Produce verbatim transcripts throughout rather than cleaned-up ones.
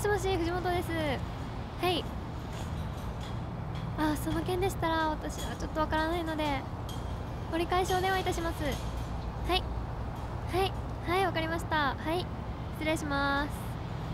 しもし、藤本です。はい。あ、その件でしたら私はちょっとわからないので折り返しお電話いたします。はいはいはい、わかりました。はい、失礼します。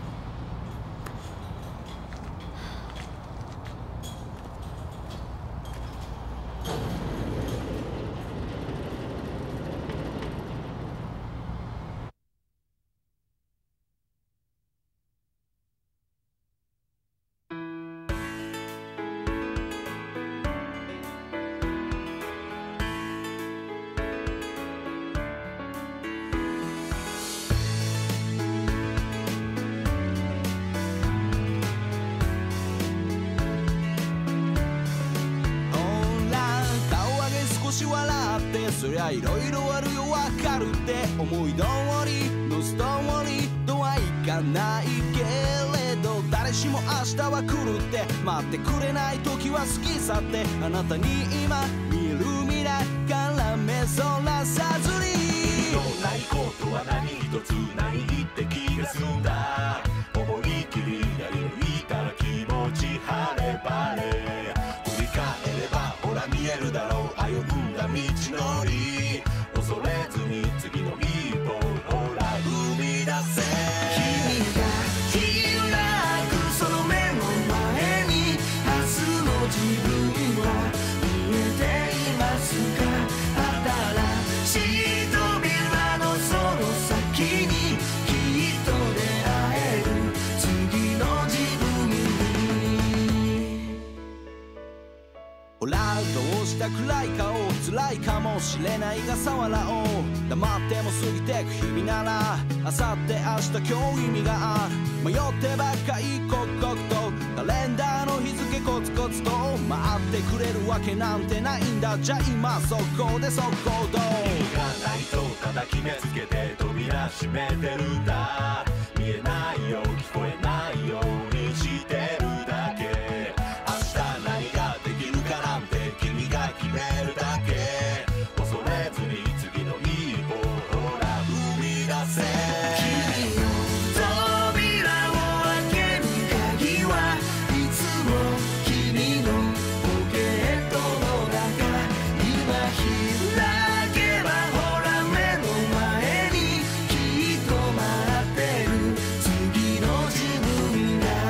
そりゃいろいろあるよわかるって思い通りのストーリーとはいかないけれど誰しも明日は来るって待ってくれない時は過ぎ去ってあなたに今見る未来から目そらさずにのないことは何一つないって気がすんだ思い切りやり抜いたら気持ち晴れ晴れ振り返ればほら見えるだろう歩んだ道のり恐れずに次の一歩ほら踏み出せ君が開くその目の前に明日の自分は見えていますか新しい扉のその先にきっと出会える次の自分にほらどうした暗い顔辛いかもしれないが触らおう黙っても過ぎてく日々なら明後日明日今日意味がある迷ってばっかり刻々とカレンダーの日付コツコツと待ってくれるわけなんてないんだじゃあ今そこで速攻動意味がないとただ決めつけて扉閉めてるんだ見えないよ聞こえないようにしてるだけ明日何ができるかなんて君が決めるだけ恐れずに次の一歩ほら踏み出せ君の扉を開ける鍵はいつも君のポケットの中今開けばほら目の前にきっと待ってる次の自分が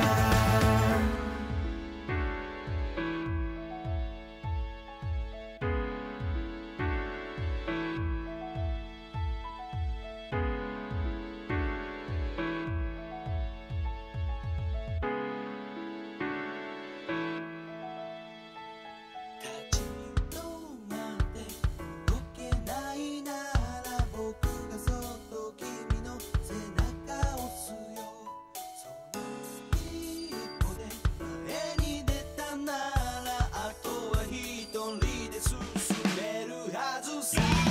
立ち止まって動けないなら僕がそっと君の背中を押すよその一歩で前に出たならあとは一人で進めるはずさ